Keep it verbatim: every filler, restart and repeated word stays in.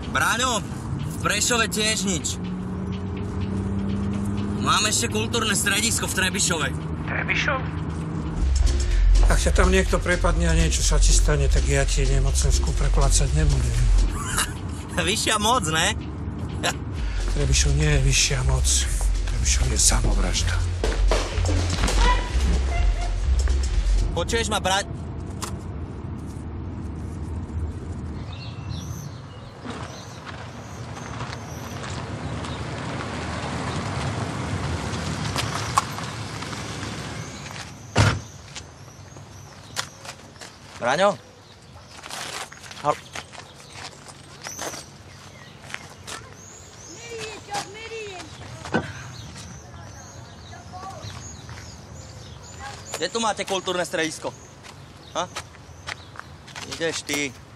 Bráňo, v Prešove tiež nič. Máme ešte kultúrne stredisko v Trebišove. Trebišov? Ak ťa tam niekto prepadne a niečo sa ti stane, tak ja ti nemocensku preplácať nebudem. Vyššia moc, ne? Trebišov nie je vyššia moc. Trebišov je samovražda. Počuješ ma, brať? Braňo? Hal... Kde tu máte kultúrne stredisko? Ha? Ideš ty.